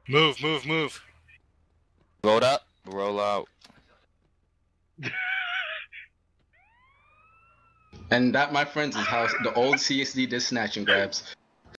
Move, move, move. Roll up, roll out. And that, my friends, is how the old CSD did snatch and grabs.